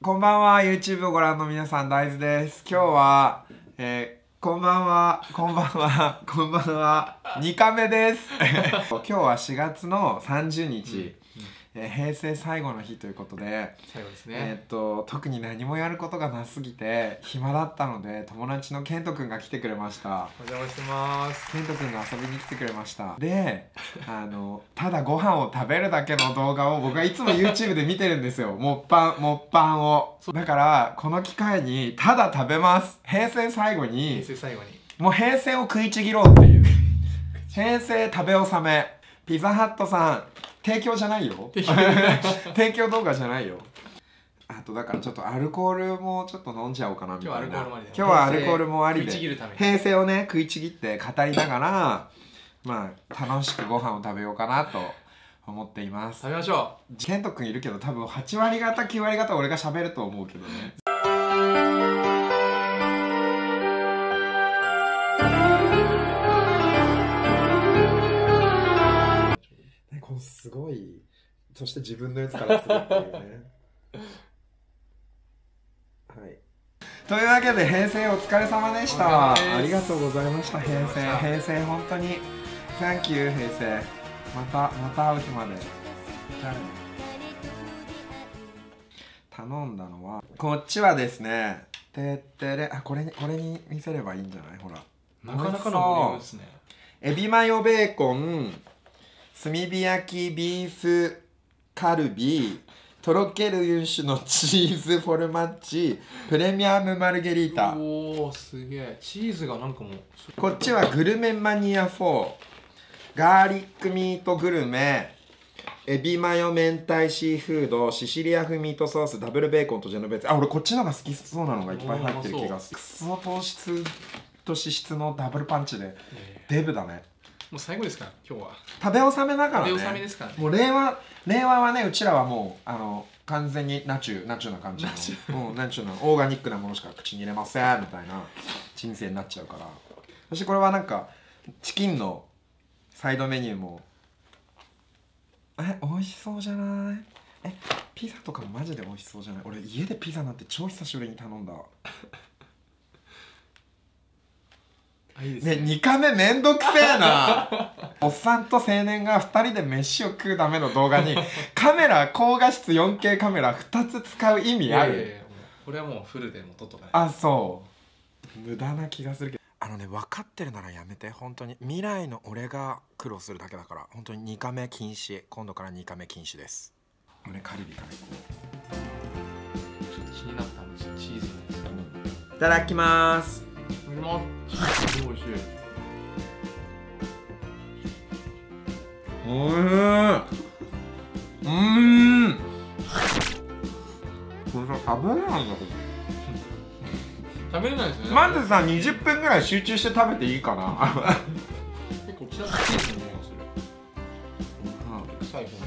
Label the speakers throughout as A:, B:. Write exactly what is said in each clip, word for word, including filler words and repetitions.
A: こんばんは。 YouTube をご覧の皆さん、大豆です。今日は、えー、こんばんはこんばんはこんばんはにかめです今日はしがつのさんじゅうにち、うんうんえー、平成最後の日ということで、
B: 最後ですね。
A: えー、っと特に何もやることがなすぎて暇だったので、友達のケントくんが来てくれました。
B: お邪魔してます。
A: ケントくんが遊びに来てくれました。で、あのただご飯を食べるだけの動画を僕はいつも YouTube で見てるんですよ。もっぱんもっぱんを。だからこの機会にただ食べます。平成最後に
B: 平成最後に
A: もう平成を食いちぎろうっていう平成食べ納め。ピザハットさん提供じゃないよ提供動画じゃないよ。あとだからちょっとアルコールもちょっと飲んじゃおうかなみたいな。今日はアルコールもありで平成をね食いちぎって語りながらまあ楽しくご飯を食べようかなと思っています。
B: 食べましょ
A: う。ケントくんいるけど多分はちわりがたきゅうわりがた俺が喋ると思うけどね。このすごい、そして自分のやつからするっていうねはい。というわけで平成お疲れ様でした。ありがとうございました。平成平成本当に Thank you 平成。またまた会う日まで。じゃあね。頼んだのはこっちはですね、てってれ、あ、これにこれに見せればいいんじゃない？ほら、
B: なかなかのボリュームですね。
A: エビマヨベーコン、炭火焼きビーフカルビ、とろけるユンシュのチーズフォルマッジ、プレミアムマルゲリータ。
B: おー、すげえ。チーズがなんかもう。
A: こっちはグルメマニアフォー、ガーリックミートグルメ、エビマヨ明太シーフード、シシリア風ミートソース、ダブルベーコンとジェノベーゼ。あ、俺こっちのが好きそうなのがいっぱい入ってる気がする。クソ糖質と脂質のダブルパンチでデブだね。
B: もう最後ですから今日は。
A: 食べ納めだからね。
B: 食べ納めですからね。
A: もう令和令和はね、うちらはもうあの完全にナチュナチュな感じの、うん、ナチュなオーガニックなものしか口に入れませんみたいな人生になっちゃうから。そしてこれはなんかチキンのサイドメニューもえ美味しそうじゃない？えピザとかもマジで美味しそうじゃない？俺家でピザなんて超久しぶりに頼んだ。ね、にかめめんどくせえなおっさんと青年がふたりで飯を食うための動画にカメラ高画質 よんケー カメラふたつ使う意味ある？いやいやいや、
B: これはもうフルでも撮っとかない。
A: あ、そう無駄な気がするけど、あのね、分かってるならやめて。本当に未来の俺が苦労するだけだから。本当ににかめ禁止。今度からにかめ禁止です。俺カルビからいこ
B: う。ちょっと気になったんですよ、チーズのやつ。
A: いただきます。
B: いただきます。おいしい。
A: おいしい。うーん。これさ、食べれないんだけど。
B: 食べれないですよね。
A: まずさ、にじゅっぷんぐらい集中して食べていいかな。
B: 結構、チーズの匂いがする。うん。臭い方の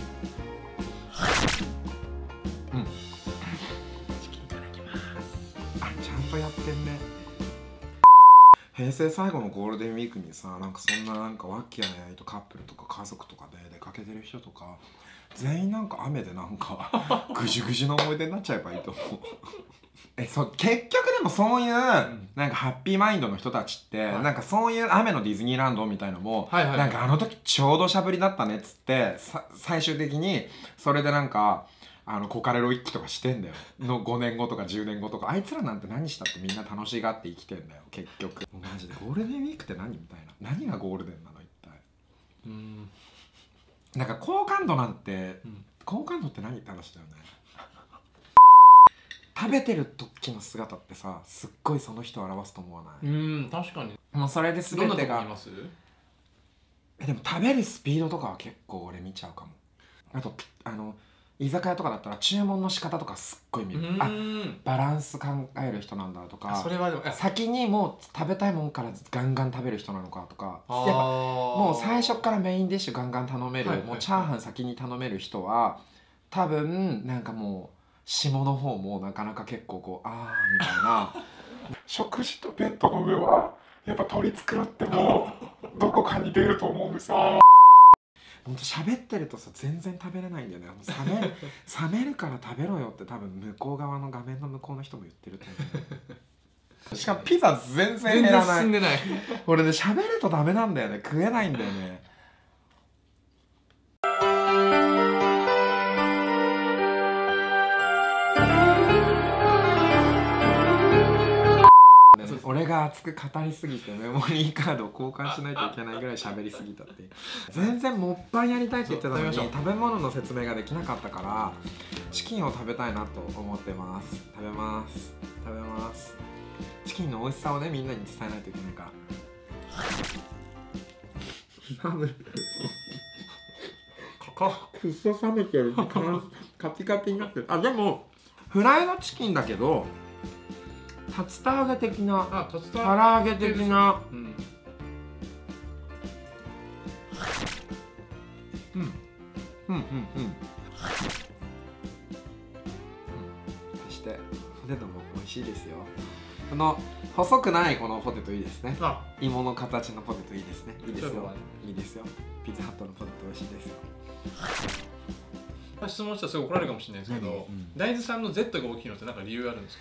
A: うん。チキンいただきます。あ、ちゃんとやってんね。平成最後のゴールデンウィークにさ、なんかそんななんかワッキーなやいとカップルとか家族とかで出かけてる人とか全員なんか雨でなんかぐじゅぐじゅの思い出になっちゃえばいいと思うえ、そう、結局でもそういう、うん、なんかハッピーマインドの人たちって、はい、なんかそういう雨のディズニーランドみたいのも、はいはいはい、なんかあの時ちょうどしゃぶりだったねっつってさ最終的にそれでなんかあのコカレロ一揆とかしてんだよのごねんごとかじゅうねんごとか。あいつらなんて何したってみんな楽しがって生きてんだよ結局。もうマジでゴールデンウィークって何みたいな。何がゴールデンなの一体。うーん、なんか好感度なんて、うん、好感度って何って話だよね食べてる時の姿ってさ、すっごいその人を表すと思わない？
B: うん、確かに。
A: もうそれで全てが。
B: どんなとこ見ます？
A: え、でも食べるスピードとかは結構俺見ちゃうかも。あとあの居酒屋とかだったら注文の仕方とかすっごい見る。あ、バランス考える人なんだとか、それはでも先にもう食べたいもんからガンガン食べる人なのかとか、やっぱもう最初からメインディッシュガンガン頼める、もうチャーハン先に頼める人は多分なんかもう下の方もなかなか結構こうあーみたいな食事とベッドの上はやっぱ取り繕ってもどこかに出ると思うんですよ。 ほんと喋ってるとさ全然食べれないんだよね。冷める冷めるから食べろよって多分向こう側の画面の向こうの人も言ってると思うしかもピザ全然減らない。
B: 全然進んでない
A: 俺ね喋るとダメなんだよね。食えないんだよね。俺が熱く語りすぎてメモリーカードを交換しないといけないぐらい喋りすぎたっていう全然もっぱんやりたいって言ってたのに食べ物の説明ができなかったからチキンを食べたいなと思ってます。食べます食べますチキンの美味しさをねみんなに伝えないといけないからハムくっそ冷めてるカピカピになってる。あでもフライドチキンだけど竜田揚げ的な、
B: あ、竜田
A: 唐揚げ的な、うん、うんうんうんうんそしてポテトも美味しいですよ。この細くないこのポテトいいですね。芋の形のポテトいいですね。いいですよいいですよ。ピザハットのポテト美味しいですよ。
B: 質問したらすごい怒られるかもしれないですけど、うん、大豆さんの Z が大きいのって何か理由あるんですか？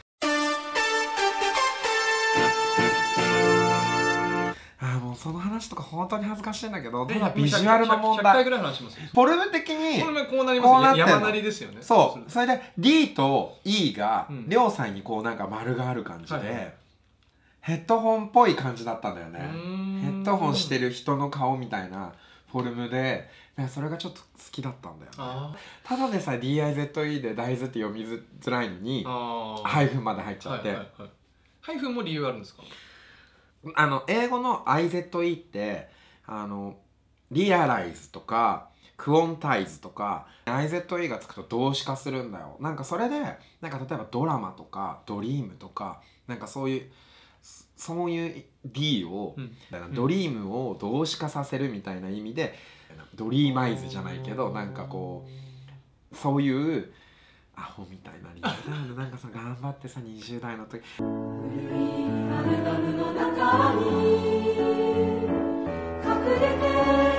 A: あもうその話とか本当に恥ずかしいんだけど、ただビジュアルの問題。ひゃっかい
B: ぐらい話しますよ。
A: フォルム的に
B: こうなりますよね。山なりですよね。
A: そう。それで D と E が両サイにこうなんか丸がある感じでヘッドホンっぽい感じだったんだよね。ヘッドホンしてる人の顔みたいなフォルムで、それがちょっと好きだったんだよね。ただでさ ディーアイゼットイー で大豆って読みづらいのにハイフンまで入っちゃって。
B: ハイフンも理由あるんですか？
A: あの英語の アイゼットイー ってあのリアライズとかクオンタイズとか アイゼットイー がつくと動詞化するんだよ。なんかそれでなんか例えばドラマとかドリームとかなんかそういうそういう D を、うん、ドリームを動詞化させるみたいな意味で、うん、ドリーマイズじゃないけどなんかこうそういうアホみたいな理由だなんかさ頑張ってさにじゅう代の時アルバムの中に隠れて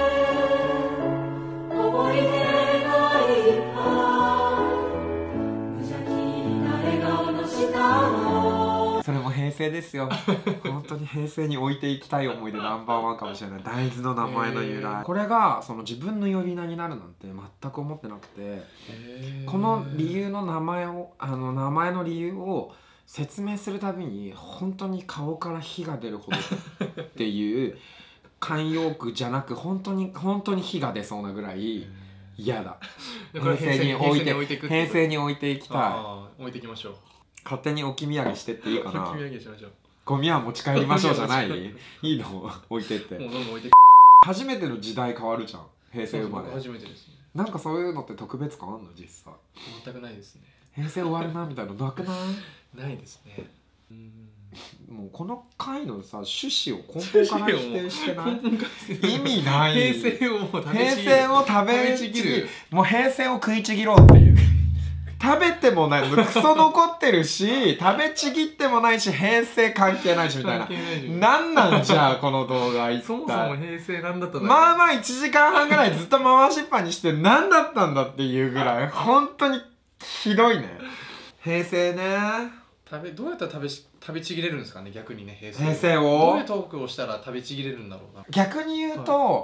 A: 思い出がいっぱい無邪気な笑顔の下のそれも平成ですよ本当に平成に置いていきたい思い出ナンバーワンかもしれない。大豆の名前の由来これがその自分の呼び名になるなんて全く思ってなくてこの理由の名前をあの名前の理由を説明するたびに本当に顔から火が出るほどっていう慣用句じゃなく本当に本当に火が出そうなぐらい嫌だ。平成に置いて平成に置いていきたい。
B: 置いていきましょう。
A: 勝手に置き土産してっていいかな。
B: 置き土産しましょう。
A: ゴミは持ち帰りましょうじゃない？いいの置いてって。もうどんどん置いて。初めての時代変わるじゃん。平成生まれ。初めてですね。なんかそういうのって特別感あるの実際？
B: 全くないですね。
A: 平成終わるなみたいなのなくない？
B: ないですね。
A: うんもうこの回のさ趣旨を根本から否定してない意味ない。
B: 平成を食べ
A: 平成を食べちぎる。もう平成を食いちぎろうっていう食べてもないクソ残ってるし食べちぎってもないし平成関係ないしみたいななんなんじゃあこの動画一体
B: そもそも平成なんだったんだ
A: まあまあいちじかんはんぐらいずっと回しっぱにして何だったんだっていうぐらい本当にひどいね。平成ね
B: 食べどうやったら食べし食べちぎれるんですかね逆にね平成
A: 平成を
B: どういうトークをしたら食べちぎれるんだろうな。
A: 逆に言うと、はい、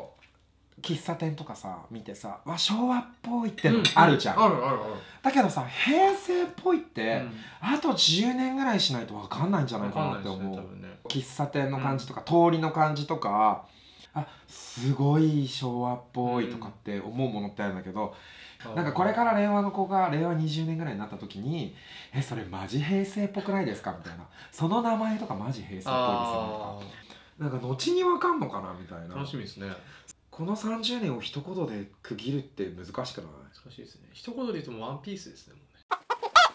A: 喫茶店とかさ見てさわ昭和っぽいってのあるじゃん、うん、
B: あるあるある。
A: だけどさ平成っぽいって、うん、あとじゅうねんぐらいしないと分かんないんじゃないかなって思う、ねね、喫茶店の感じとか、うん、通りの感じとかあすごい昭和っぽいとかって思うものってあるんだけど、うん、なんかこれから令和の子が令和にじゅうねんぐらいになった時にえそれマジ平成っぽくないですかみたいなその名前とかマジ平成っぽいですよとかなんか後に分かんのかなみたいな。
B: 楽しみですね。
A: このさんじゅうねんを一言で区切るって難しくない？
B: 難しいですね。一言で言うともうワンピースですね。もうね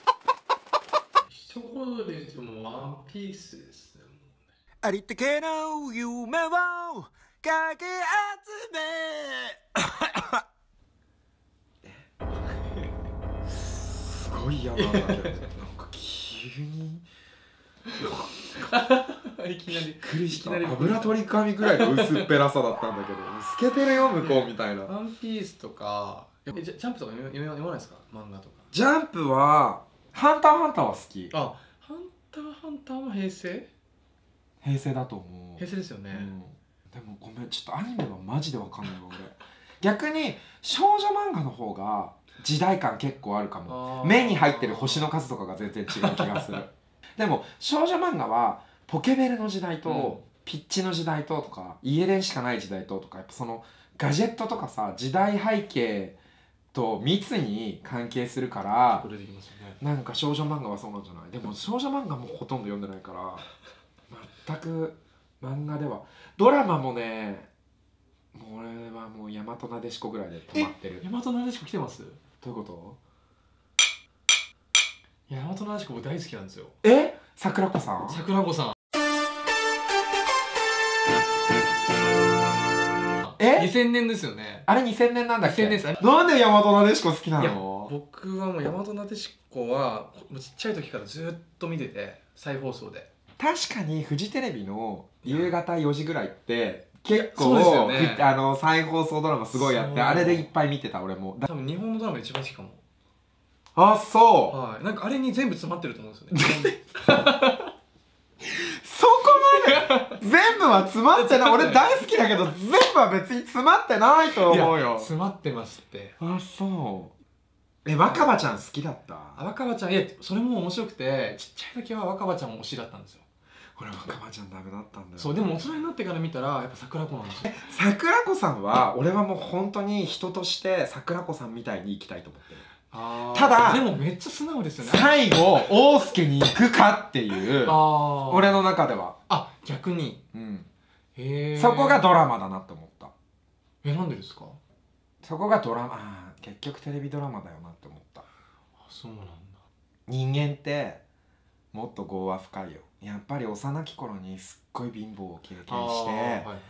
B: 一言で言うともうワンピースですね。もうね
A: ありったけの夢をかき集めすごい嫌なんだけどなんか急に
B: いきなり
A: びっくりした。
B: いきなり
A: 油取り紙ぐらいの薄っぺらさだったんだけど透けてるよ向こうみたいな。
B: ワンピースとかえジャジャンプとか読み読まないですか？漫画とか。
A: ジャンプはハンターハンターは好き。
B: あ、ハンターハンターも平成？
A: 平成だと思う。
B: 平成ですよね、
A: うん、でもごめんちょっとアニメはマジでわかんないわ俺。逆に少女漫画の方が時代感結構あるかも。目に入ってる星の数とかが全然違う気がするでも少女漫画はポケベルの時代と、うん、ピッチの時代ととか家電しかない時代ととかやっぱそのガジェットとかさ時代背景と密に関係するから、
B: 出てきますよね、
A: なんか少女漫画はそうなんじゃない？でも少女漫画もほとんど読んでないから全く漫画では。ドラマもねもう俺はもう大和なでしこぐらいで止まってる。
B: 大和なでしこ来てます？
A: どういうこと？
B: 大和なでしこ僕大好きなんですよ。
A: え？桜子さん？
B: 桜子さん
A: え？
B: にせんねんですよね。
A: あれにせんねんなんだっけ？
B: にせんねんです。
A: なんで大和なでしこ好きなの？
B: 僕はもう大和なでしこはもうちっちゃい時からずっと見てて、再放送で。
A: 確かにフジテレビの夕方よじぐらいって結構
B: そうですよね、
A: あの再放送ドラマすごいやって、あれでいっぱい見てた俺も。
B: 多分日本のドラマ一番好きかも。
A: あ、そう、
B: はい、なんかあれに全部詰まってると思うんですよね
A: そこまで全部は詰まってない俺大好きだけど全部は別に詰まってないと思うよ。
B: 詰まってますって。
A: あ、そう。え、若葉ちゃん好きだった？
B: 若葉ちゃん、いやそれも面白くて、ちっちゃい時は若葉ちゃんも推しだったんですよ。
A: 俺若葉ちゃんダメだったんだよ。
B: そう、でも大人になってから見たらやっぱ桜子なんですよ。
A: 桜子さんは俺はもう本当に人として桜子さんみたいに生きたいと思ってる。
B: あ、
A: ただ
B: でもめっちゃ素直ですよね。
A: 最後大輔に行くかっていう
B: あ
A: 俺の中では。
B: あ、逆に。
A: うん、
B: へえ。
A: そこがドラマだなって思った。
B: え、なんでですか？
A: そこがドラマ、あー結局テレビドラマだよなって思った。
B: あ、そうなんだ。
A: 人間ってもっと業は深いよ。やっぱり幼き頃にすっごい貧乏を経験して、はいはい、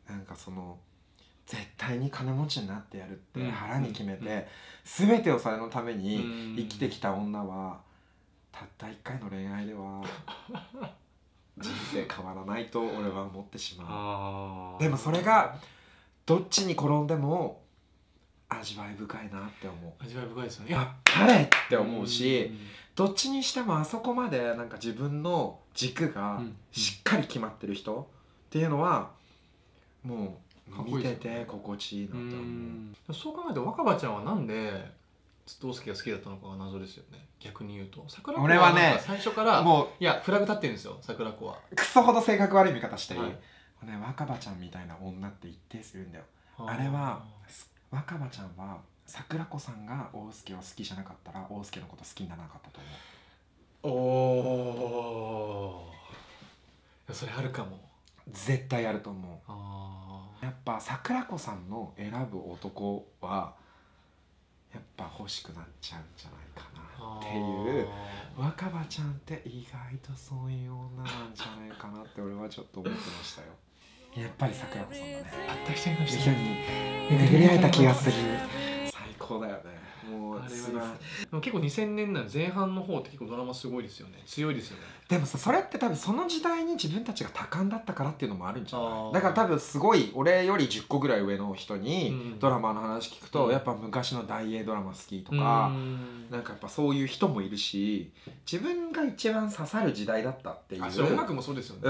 A: なんかその絶対に金持ちになってやるって腹に決めて、うんうん、全てをそれのために生きてきた女はたったいっかいの恋愛では人生変わらないと俺は思ってしまう。でもそれがどっちに転んでも味わい深いなって思う。
B: 味わい深いですよね。
A: やっぱりって思うし、どっちにしてもあそこまでなんか自分の軸がしっかり決まってる人っていうのはもう見てて心地いいなと思う。
B: そう考えると若葉ちゃんはなんでずっと大輔が好きだったのかが謎ですよね。逆に言うと桜子はなんか最初からもういやフラグ立ってるんですよ。桜子は
A: クソほど性格悪い見方していい、はい、ね、若葉ちゃんみたいな女って一定するんだよ。あれは若葉ちゃんは桜子さんが大輔を好きじゃなかったら大輔のこと好きにならなかったと思う。
B: おお、それあるかも。
A: 絶対あると思う。あ、やっぱ桜子さんの選ぶ男はやっぱ欲しくなっちゃうんじゃないかなっていう。若葉ちゃんって意外とそういう女なんじゃないかなって俺はちょっと思ってましたよ。やっぱり桜子さんだね。
B: あった人に
A: 一緒に巡り会えた気がする。最高だよね。もうあれは
B: でも結構にせんねんだい前半の方って結構ドラマすごいですよね。強いですよね。
A: でもさ、それって多分その時代に自分たちが多感だったからっていうのもあるんじゃない？だから多分すごい俺よりじゅっこぐらい上の人にドラマの話聞くと、うん、やっぱ昔の大英ドラマ好きとか、うん、なんかやっぱそういう人もいるし、自分が一番刺さる時代だったっていう。
B: あ、それ音楽もそうですよね。
A: うん。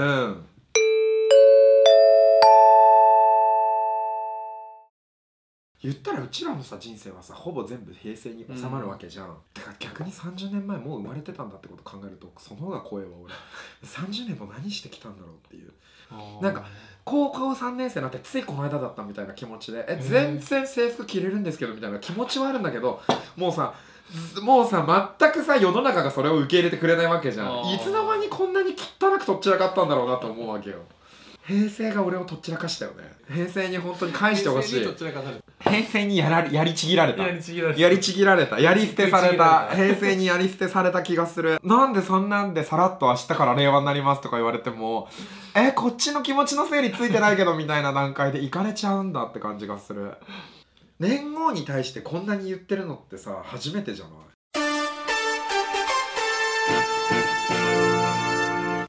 A: 言ったらうちらのさ人生はさほぼ全部平成に収まるわけじゃん、うん、だから逆にさんじゅうねんまえもう生まれてたんだってこと考えるとその方が怖いわ俺。さんじゅうねんも何してきたんだろうっていう。なんか高校さんねん生になってついこの間だったみたいな気持ちで、え全然制服着れるんですけどみたいな気持ちはあるんだけど、もうさもうさ全くさ世の中がそれを受け入れてくれないわけじゃん。いつの間にこんなに汚くとっちらかったんだろうなと思うわけよ。平成が俺をとっちらかしたよね。平成に本当に返してほしい。平成にやられやりちぎられた。やりちぎられた。やりちぎられた。やり捨てされた。平成にやり捨てされた気がする。なんでそんなんでさらっと明日から令和になりますとか言われても、えこっちの気持ちの整理ついてないけどみたいな段階でいかれちゃうんだって感じがする。年号に対してこんなに言ってるのってさ初めてじゃない？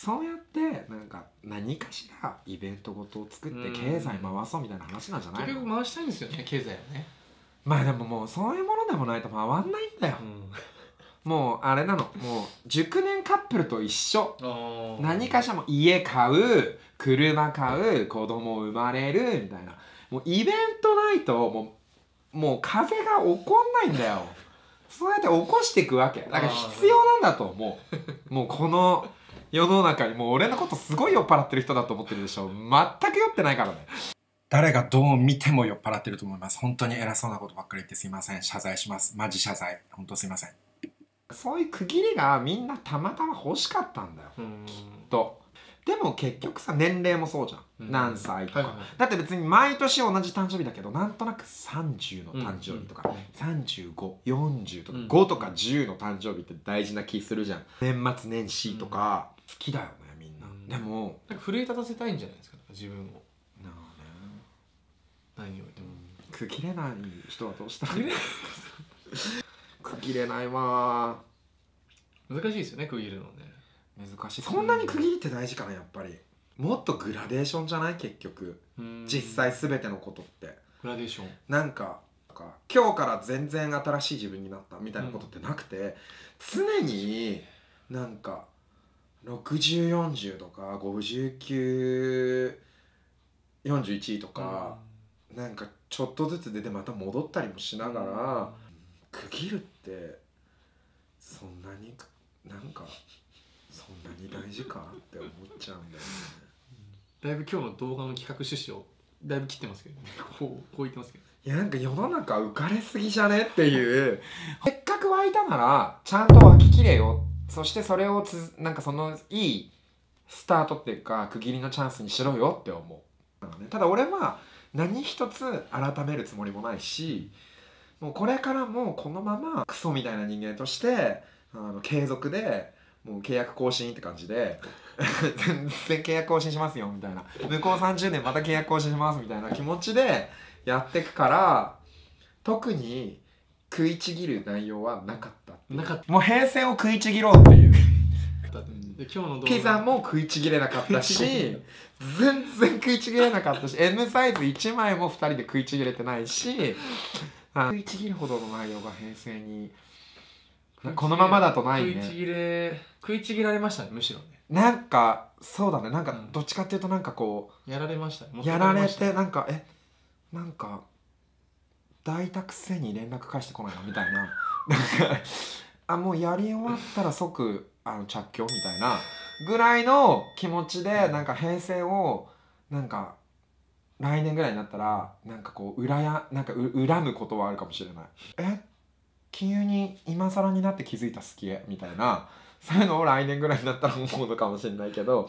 A: そうやってなんか何かしらイベントごとを作って経済回そうみたいな話なんじゃないの？
B: 結局回したいんですよね、経済をね。
A: まあでももうそういうものでもないと回んないんだよ、うん、もうあれなの、もう熟年カップルと一緒。何かしらも家買う、車買う、子供生まれるみたいな、もうイベントないともうもう風が起こんないんだよ。そうやって起こしていくわけだから必要なんだと思う。もうこの世の中にもう俺のことすごい酔っ払ってる人だと思ってるでしょ。全く酔ってないからね。誰がどう見ても酔っ払ってると思います。本当に偉そうなことばっかり言ってすいません。謝罪します。マジ謝罪。本当すいません。そういう区切りがみんなたまたま欲しかったんだよ、きっと。でも結局さ、年齢もそうじゃん、うん、何歳とか、はいはい、だって別に毎年同じ誕生日だけど、なんとなくさんじゅうの誕生日とか、うん、さんじゅうご、よんじゅうとか、うん、ごとかじゅうの誕生日って大事な気するじゃん。年末年始とか、うん、好きだよねみんな、うん、でも
B: なんか奮い立たせたいんじゃないですか、自分を。なあね、何を言っても、
A: うん、区切れない人はどうしたらいい区切れないわ。
B: 難しいですよね、区切るのね。
A: 難しい。そんなに区切りって大事かな、やっぱり。もっとグラデーションじゃない、結局。実際全てのことって
B: グラデーション
A: なんか今日から全然新しい自分になったみたいなことってなくて、うん、常になんかろくじゅう、よんじゅうとかごじゅうきゅう、よんじゅういちとか、うん、なんかちょっとずつ出てまた戻ったりもしながら、うん、区切るってそんなになんかそんなに大事かって思っちゃうんだよね。
B: だいぶ今日の動画の企画趣旨をだいぶ切ってますけどね。こうこう言ってますけど。
A: いやなんか世の中浮かれすぎじゃねっていうせっかく湧いたならちゃんと湧ききれよ。そしてそれをつなんかそのいいスタートっていうか区切りのチャンスにしろよって思う。ただ俺は何一つ改めるつもりもないし、もうこれからもこのままクソみたいな人間としてあの継続でもう契約更新って感じで全然契約更新しますよみたいな、向こうさんじゅうねんまた契約更新しますみたいな気持ちでやってくから、特に食いちぎる内容はなかったっていう。なかった。もう平成を食いちぎろうっていうで
B: 今日の動画
A: ピザも食いちぎれなかったし全然食いちぎれなかったし M サイズいちまいもふたりで食いちぎれてないし食いちぎるほどの内容が平成にこのままだとないね。
B: 食いちぎれ食いちぎられましたね、むしろね。
A: なんかそうだね、なんかどっちかっていうとなんかこ
B: うやられましたね。
A: やられてなんかえなんか抱いたくせに連絡返してこないなみたいななんかあもうやり終わったら即あの着去みたいなぐらいの気持ちでなんか平成をなんか来年ぐらいになったらなんかこう裏やなんかう恨むことはあるかもしれない。え急に今更になって気づいた好きみたいな、そういうのを来年ぐらいになったら思うのかもしれないけど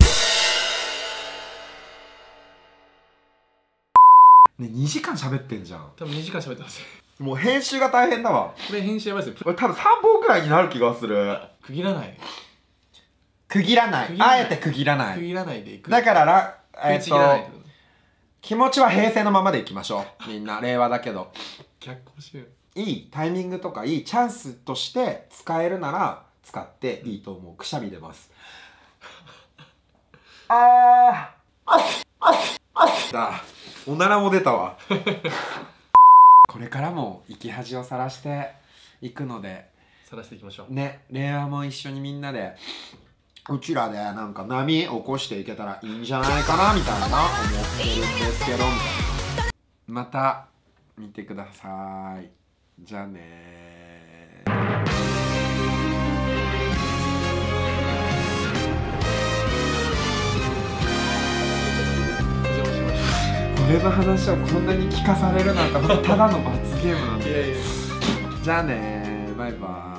A: ね、にじかん喋ってんじゃん。
B: 多分にじかん喋ってます
A: もう編集が大変だわ。
B: これ編集やばいですよ。
A: 俺多分さんぼんくらいになる気がする。
B: 区切らない
A: 区切らないあえて区切らない
B: 区切らないでいく。
A: だからら、えー、っと気持ちは平成のままでいきましょうみんな令和だけど
B: 逆行しよう。
A: いいタイミングとかいいチャンスとして使えるなら使っていいと思う。くしゃみ出ますあーだおならも出たわこれからも生き恥をさらしていくので
B: さらしていきましょう
A: ね。令和も一緒にみんなでうちらでなんか波起こしていけたらいいんじゃないかなみたいな思ってるんですけどみたいな。また見てください。じゃあねー。俺の話をこんなに聞かされるなんてただの罰ゲームなんで。じゃあねー、バイバイ。